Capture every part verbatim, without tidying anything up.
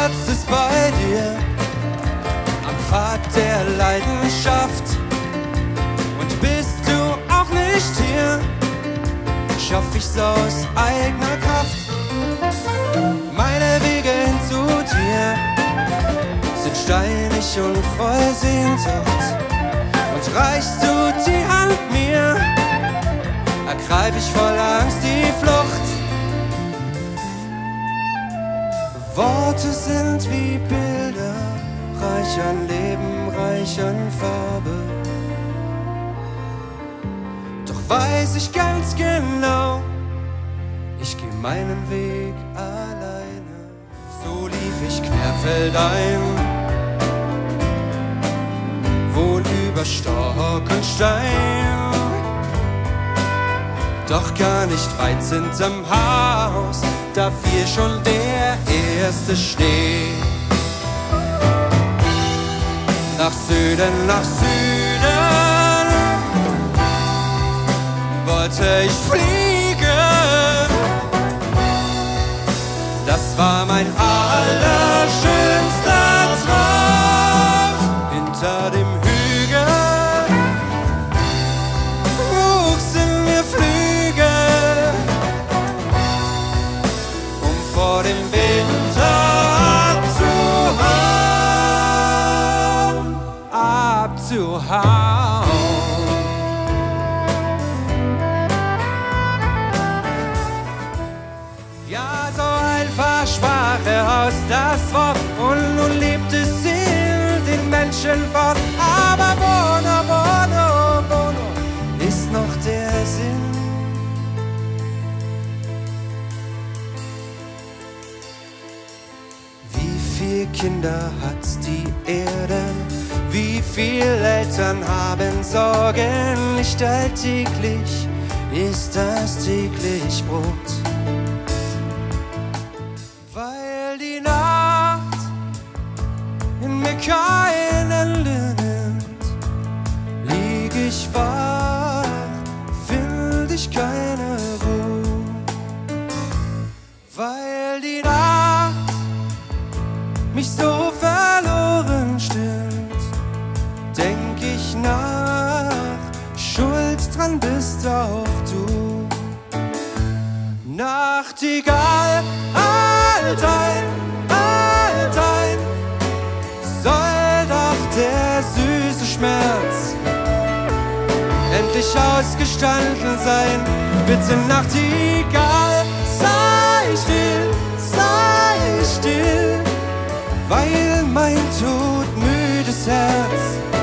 Herz ist bei dir am Pfad der Leidenschaft. Und bist du auch nicht hier, schaff ich's aus eigener Kraft. Meine Wege hin zu dir sind steinig und voll Sehnsucht. Und reichst du die Hand mir, ergreif ich voll Angst die Flucht. Worte sind wie Bilder, reich an Leben, reich an Farbe. Doch weiß ich ganz genau, ich geh meinen Weg alleine. So lief ich querfeldein, wohl über Stock und Stein. Doch gar nicht weit hinterm Haus, da fiel schon der erste Schnee. Nach Süden, nach Süden wollte ich fliegen. Das war mein allerschönster Traum. Hinter dem Hügel wuchsen mir Flügel, um vor dem Winter abzuhauen, abzuhauen. Ja, so einfach sprach er aus das Wort, und nun lebt es in den Menschen fort. Aber Bono, Bono, Bono ist noch der Sinn. Wie viele Kinder hat die Erde? Wie viele Eltern haben Sorgen? Nicht alltäglich ist das täglich Brot. Weil die Nacht in mir kein Ende nimmt, lieg ich wach, find ich keine Ruhe. Weil die Nacht mich so verloren stimmt, denk ich nach, schuld dran bist auch du. Nachtigall, halt ein, halt ein, soll doch der süße Schmerz endlich ausgestanden sein. Bitte Nachtigall, sei still, sei still, weil mein todmüdes Herz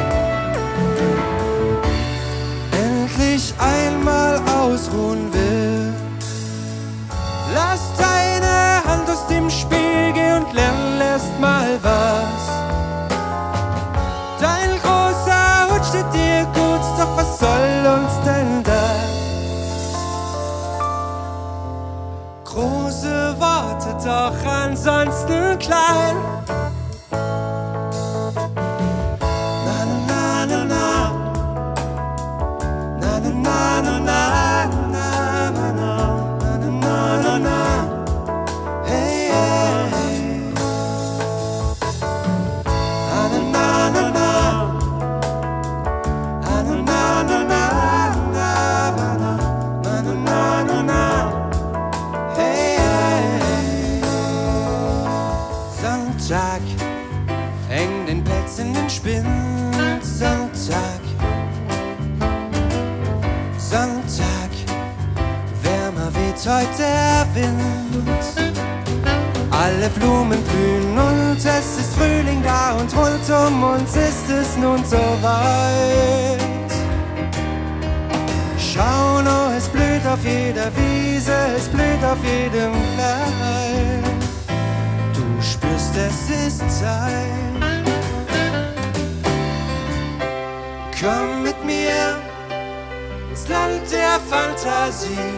endlich einmal ausruhen will. Lass deine Hand aus dem Spiegel und lern erst mal was. Dein großer Hut steht dir gut, doch was soll uns denn das? Große Worte, doch ansonsten klein. Sonntag, häng den Pelz in den Spind. Sonntag, Sonntag, wärmer weht heute der Wind. Alle Blumen blühen und es ist Frühling da, und rund um uns ist es nun so weit. Schau nur, es blüht auf jeder Wiese, es blüht auf jedem Blatt. Du spürst, es ist Zeit. Komm mit mir ins Land der Fantasie.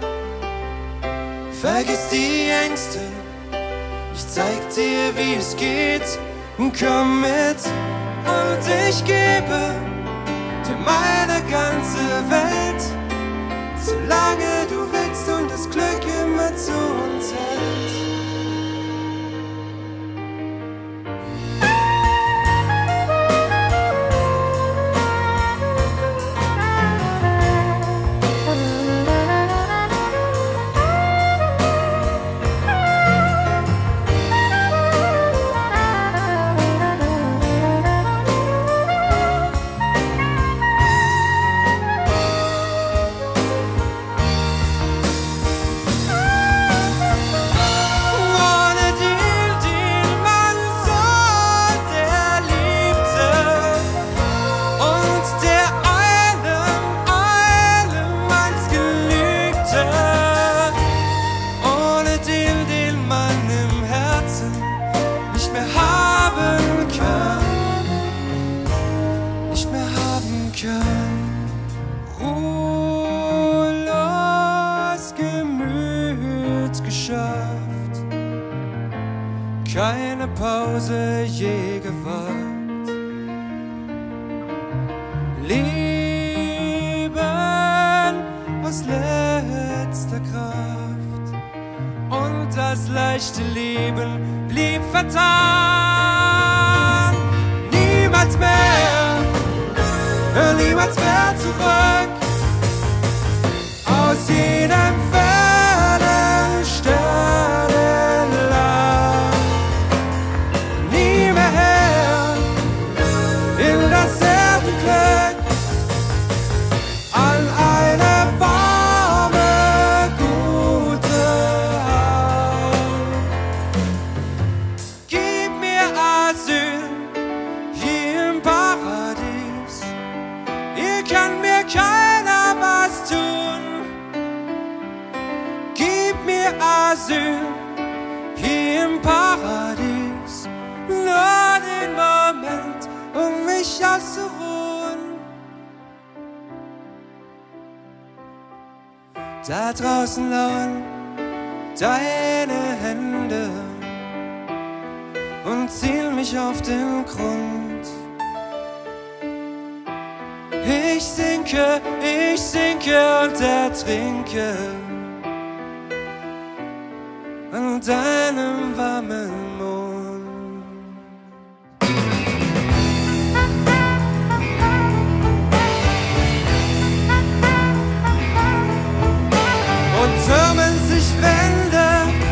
Vergiss die Ängste, ich zeig dir, wie es geht. Komm mit und ich gebe dir meine ganze Welt, solange du willst und das Glück immer zu uns hält. keine Pause je gewagt. Lieben aus letzter Kraft und das leichte Leben blieb vertan. Niemals mehr, niemals mehr zurück aus jedem fernen Sternenland. Nie mehr her in dasselbe Glück, an eine warme, gute Hand. Gib mir Asyl hier im Paradies, hier kann mir keiner was tun. Gib mir Asyl hier im Paradies, nur den Moment, um mich auszuruhen. Da draußen lauern deine Hände und ziehen mich auf den Grund. Ich sinke, ich sinke und ertrinke an deinem warmen Mund. Und türmen sich Wände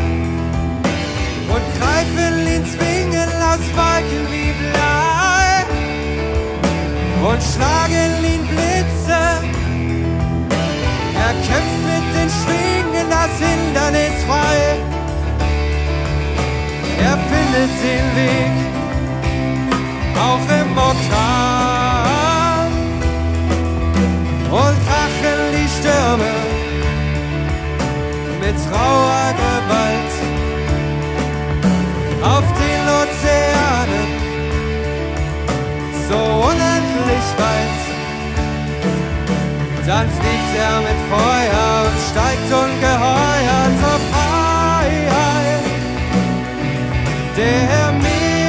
und greifen ihn zwingen aus Wolken wie Blei und schlagen ihn Blitze. Er kämpft mit den Schwingen das Hindernis frei. Er findet den Weg, auch im Orkan, und krachen die Stürme mit rauer Gewalt auf den Ozeanen, so unendlich weit. Dann fliegt er mit Feuer und steigt ungeheuer zur Freiheit der Meere.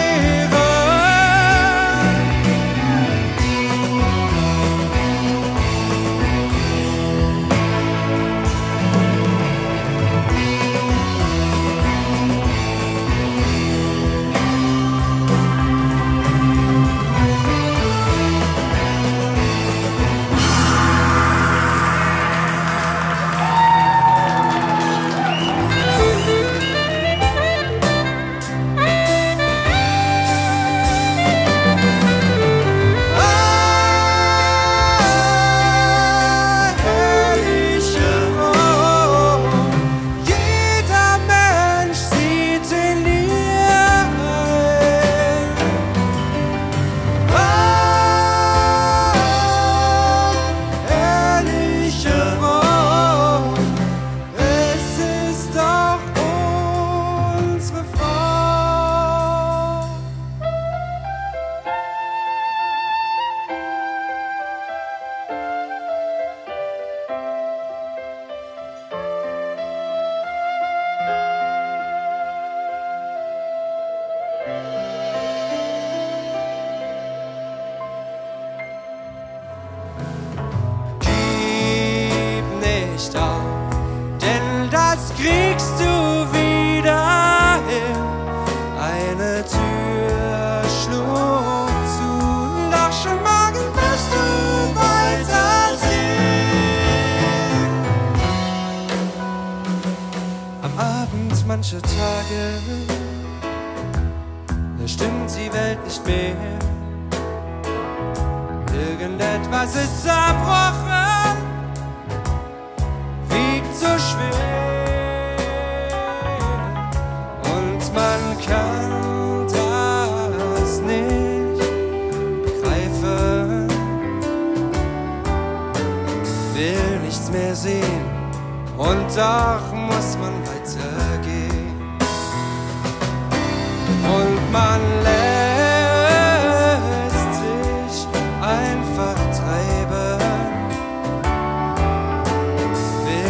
Denn das kriegst du wieder hin. Eine Tür schlug zu, doch schon morgen wirst du weitersehen. Am Abend mancher Tage, da stimmt die Welt nicht mehr. Irgendetwas ist zerbrochen, so schwer, und man kann das nicht greifen, will nichts mehr sehen, und doch muss man weitergehen, und man lässt sich einfach treiben,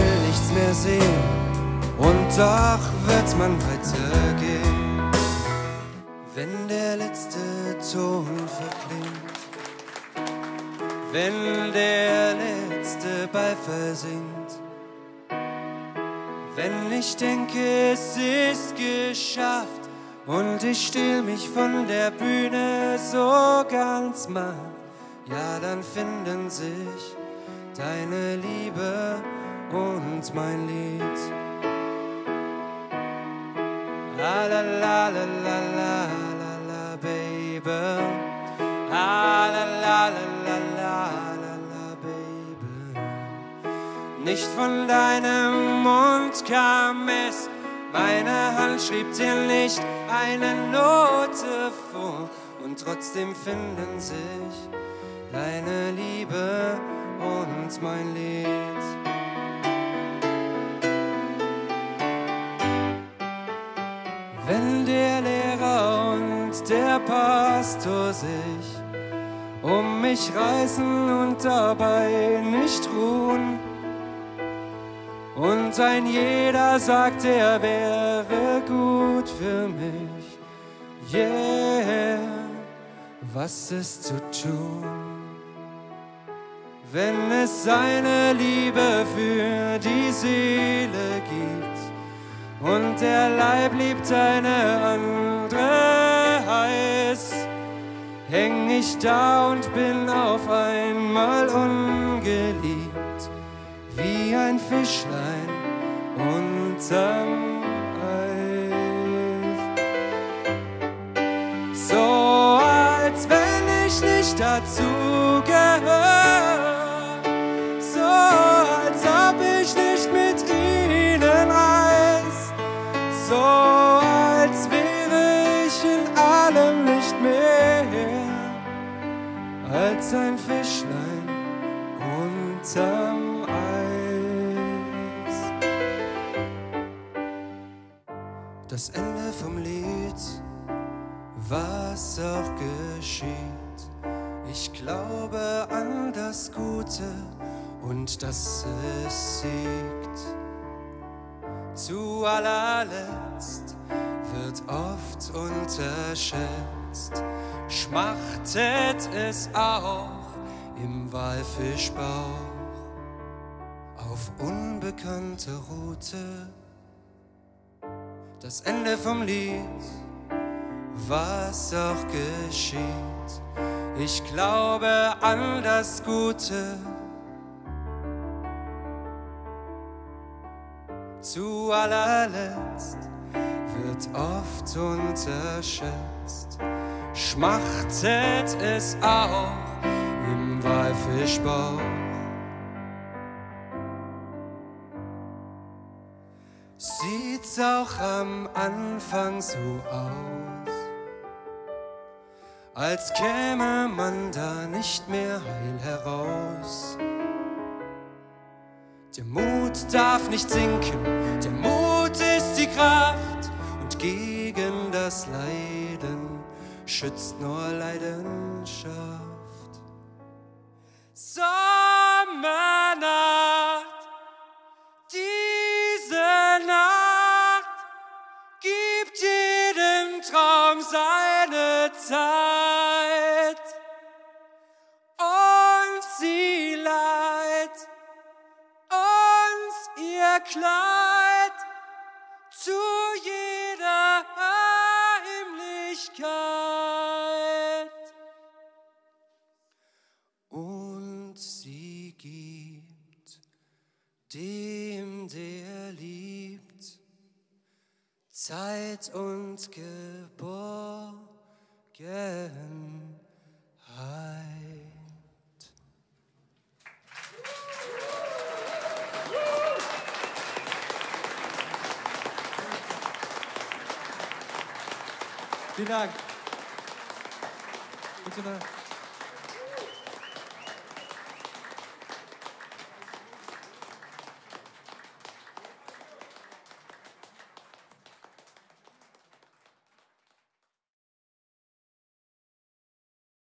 sehen, und doch wird man weitergehen. Wenn der letzte Ton verklingt, wenn der letzte Ball versinkt, wenn ich denke, es ist geschafft und ich still mich von der Bühne so ganz matt, ja, dann finden sich deine Liebe und mein Lied. La la la la la la la la, baby. La la la la la la la la, baby. Nicht von deinem Mund kam es, meine Hand schrieb dir nicht eine Note vor, und trotzdem finden sich deine Liebe und mein Lied. Wenn der Lehrer und der Pastor sich um mich reißen und dabei nicht ruhen, und ein jeder sagt, er wäre gut für mich, yeah, was ist zu tun? Wenn es eine Liebe für die Seele gibt und der Leib liebt eine andere heiß, häng ich da und bin auf einmal ungeliebt, wie ein Fischlein unterm Eis. So als wenn ich nicht dazu gehör, so als ob ich nicht mit ihnen reis, so als wäre ich in allem nicht mehr als ein Fischlein unterm Eis. Das Ende vom Lied, was auch geschieht. Ich glaube an das Gute und dass es siegt. Zu allerletzt wird oft unterschätzt, schmachtet es auch im Walfischbauch auf unbekannte Route. Das Ende vom Lied, was auch geschieht. Ich glaube an das Gute. Zu allerletzt wird oft unterschätzt, schmachtet es auch im Walfischbauch. Sieht's auch am Anfang so aus, als käme man da nicht mehr heil heraus. Der Mut darf nicht sinken, der Mut ist die Kraft, und gegen das Leiden schützt nur Leidenschaft. Sommernacht, diese Nacht gibt jedem Traum seine Zeit, und sie leiht uns ihr Kleid zu jeder Heimlichkeit, und sie gibt dem, der liebt, Zeit und Geborgenheit. Vielen Dank. Und so eine